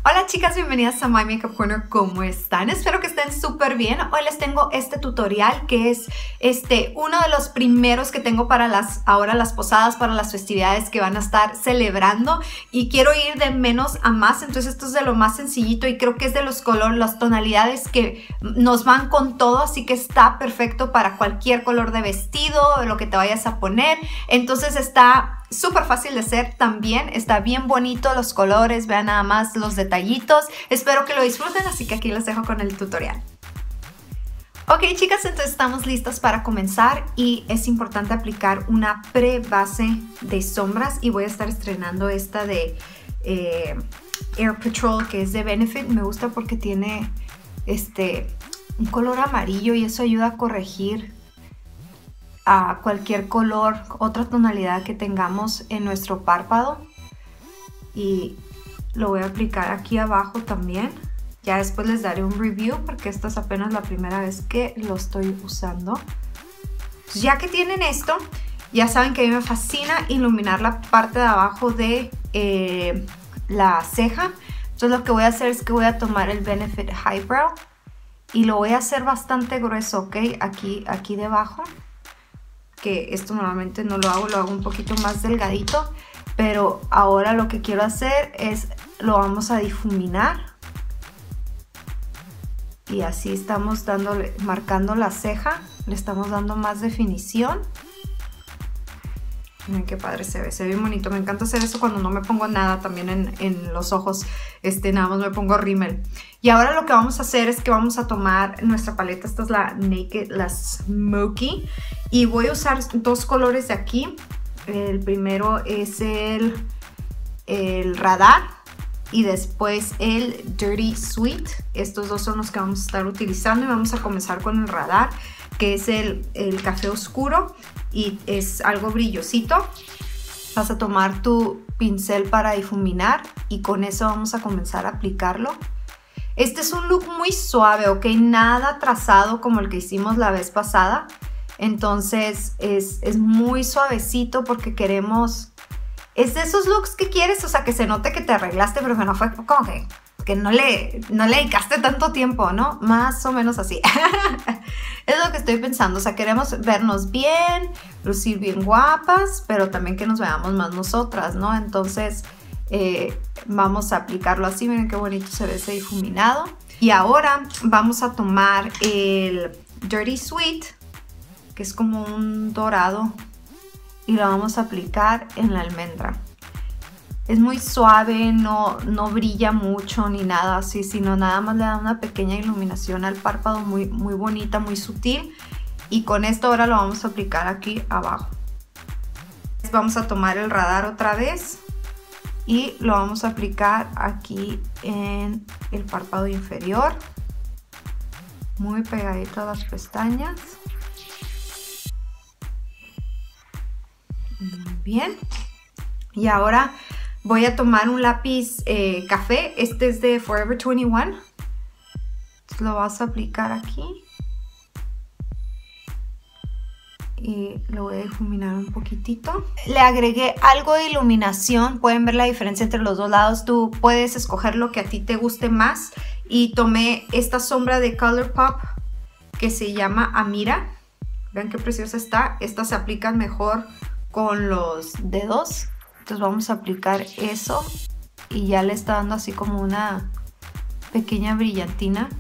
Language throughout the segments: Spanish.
Hola chicas, bienvenidas a My Makeup Corner. ¿Cómo están? Espero que estén súper bien. Hoy les tengo este tutorial que es uno de los primeros que tengo para las posadas, para las festividades que van a estar celebrando, y quiero ir de menos a más. Entonces esto es de lo más sencillito y creo que es de los colores, las tonalidades que nos van con todo, así que está perfecto para cualquier color de vestido, lo que te vayas a poner. Entonces está súper fácil de hacer también, está bien bonito los colores, vean nada más los detallitos. Espero que lo disfruten, así que aquí les dejo con el tutorial. Ok chicas, entonces estamos listas para comenzar y es importante aplicar una pre-base de sombras, y voy a estar estrenando esta de Air Patrol, que es de Benefit. Me gusta porque tiene un color amarillo y eso ayuda a corregir a cualquier color, otra tonalidad que tengamos en nuestro párpado, y lo voy a aplicar aquí abajo también. Ya después les daré un review porque esta es apenas la primera vez que lo estoy usando. Ya que tienen esto, ya saben que a mí me fascina iluminar la parte de abajo de la ceja. Entonces lo que voy a hacer es que voy a tomar el Benefit Highbrow y lo voy a hacer bastante grueso, ¿ok? Aquí debajo, que esto normalmente no lo hago un poquito más delgadito, pero ahora lo que quiero hacer es lo vamos a difuminar, y así estamos marcando la ceja, le estamos dando más definición. Miren qué padre se ve bien bonito. Me encanta hacer eso cuando no me pongo nada también en los ojos, nada más me pongo rímel. Y ahora lo que vamos a hacer es que vamos a tomar nuestra paleta, esta es la Naked, la Smoky, y voy a usar dos colores de aquí. El primero es el Radar y después el Dirty Sweet. Estos dos son los que vamos a estar utilizando, y vamos a comenzar con el Radar, que es el café oscuro y es algo brillosito. Vas a tomar tu pincel para difuminar y con eso vamos a comenzar a aplicarlo. Este es un look muy suave, ¿ok? Nada trazado como el que hicimos la vez pasada. Entonces es muy suavecito porque queremos... Es de esos looks que quieres, o sea, que se note que te arreglaste, pero que no fue como que no le dedicaste tanto tiempo, ¿no? Más o menos así. Es lo que estoy pensando, o sea, queremos vernos bien, lucir bien guapas, pero también que nos veamos más nosotras, ¿no? Entonces vamos a aplicarlo así. Miren qué bonito se ve ese difuminado. Y ahora vamos a tomar el Dirty Sweet, que es como un dorado, y lo vamos a aplicar en la almendra. Es muy suave, no brilla mucho ni nada así, sino nada más le da una pequeña iluminación al párpado muy bonita, muy sutil. Y con esto ahora lo vamos a aplicar aquí abajo. Vamos a tomar el Radar otra vez y lo vamos a aplicar aquí en el párpado inferior, muy pegadito a las pestañas. Muy bien. Y ahora voy a tomar un lápiz café. Este es de Forever 21. Entonces lo vas a aplicar aquí. Y lo voy a difuminar un poquitito. Le agregué algo de iluminación. Pueden ver la diferencia entre los dos lados. Tú puedes escoger lo que a ti te guste más. Y tomé esta sombra de ColourPop que se llama Amira. Vean qué preciosa está. Estas se aplican mejor con los dedos. Entonces vamos a aplicar eso y ya le está dando así como una pequeña brillantina.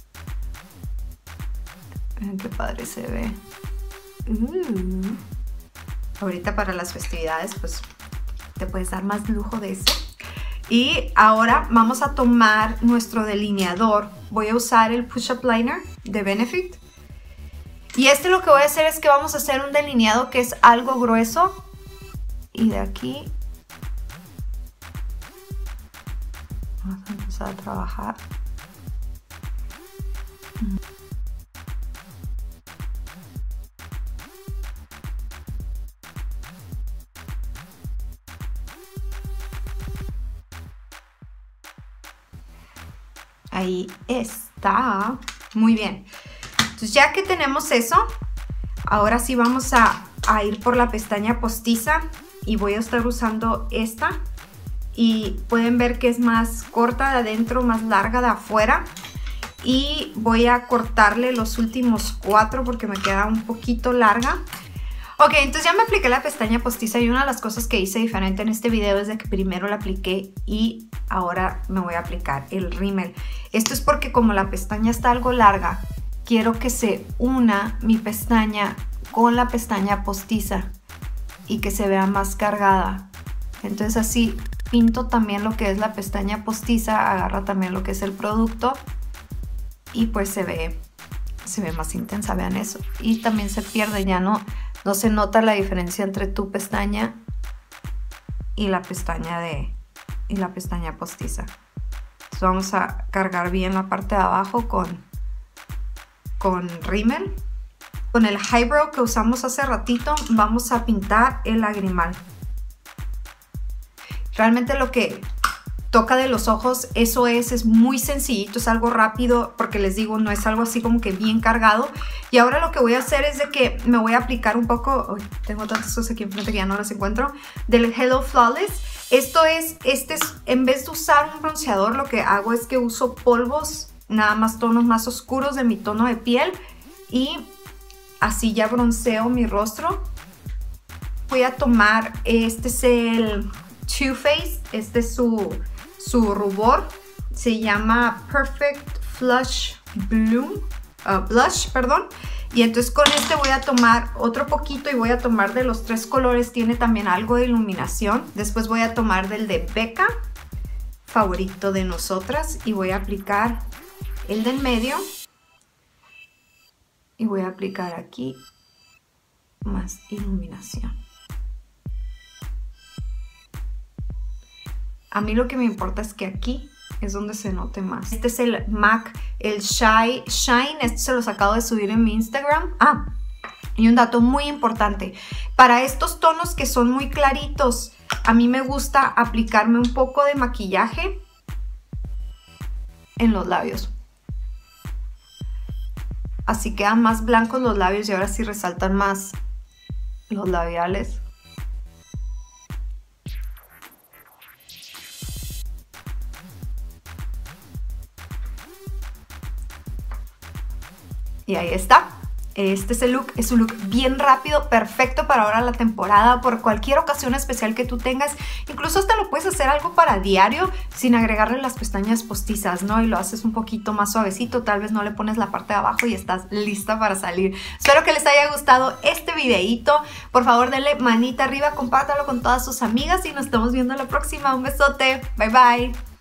Miren qué padre se ve. Ahorita para las festividades pues te puedes dar más lujo de eso. Y ahora vamos a tomar nuestro delineador. Voy a usar el Push Up Liner de Benefit. Y lo que voy a hacer es que vamos a hacer un delineado que es algo grueso. Y de aquí vamos a empezar a trabajar. Ahí está. Muy bien. Entonces ya que tenemos eso, ahora sí vamos a ir por la pestaña postiza y voy a estar usando esta y pueden ver que es más corta de adentro, más larga de afuera. Y voy a cortarle los últimos 4 porque me queda un poquito larga. Ok, entonces ya me apliqué la pestaña postiza y una de las cosas que hice diferente en este video es de que primero la apliqué y ahora me voy a aplicar el rímel. Esto es porque como la pestaña está algo larga, quiero que se una mi pestaña con la pestaña postiza y que se vea más cargada. Entonces así pinto también lo que es la pestaña postiza, agarra también lo que es el producto y pues se ve más intensa, vean eso. Y también se pierde, ya no se nota la diferencia entre tu pestaña y la pestaña postiza. Entonces vamos a cargar bien la parte de abajo con rímel. Con el highbrow que usamos hace ratito vamos a pintar el lagrimal. Realmente lo que toca de los ojos, eso es muy sencillito, es algo rápido porque les digo, no es algo así como que bien cargado. Y ahora lo que voy a hacer es de que me voy a aplicar un poco, uy, tengo tantas cosas aquí enfrente que ya no las encuentro, del Hello Flawless. En vez de usar un bronceador, lo que hago es que uso polvos, nada más tonos más oscuros de mi tono de piel y así ya bronceo mi rostro. Voy a tomar, este es el Too Faced, este es su rubor, se llama Perfect Blush, y entonces con este voy a tomar otro poquito y voy a tomar de los 3 colores, tiene también algo de iluminación. Después voy a tomar del de Becca, favorito de nosotras, y voy a aplicar el del medio y voy a aplicar aquí más iluminación. A mí lo que me importa es que aquí es donde se note más. Este es el MAC, el Shine. Este se los acabo de subir en mi Instagram. Ah, y un dato muy importante. Para estos tonos que son muy claritos, a mí me gusta aplicarme un poco de maquillaje en los labios. Así quedan más blancos los labios y ahora sí resaltan más los labiales. Y ahí está. Este es el look, es un look bien rápido, perfecto para ahora la temporada, por cualquier ocasión especial que tú tengas. Incluso hasta lo puedes hacer algo para diario sin agregarle las pestañas postizas, ¿no? Y lo haces un poquito más suavecito, tal vez no le pones la parte de abajo y estás lista para salir. Espero que les haya gustado este videito. Por favor, denle manita arriba, compártalo con todas sus amigas y nos estamos viendo la próxima. Un besote, bye bye.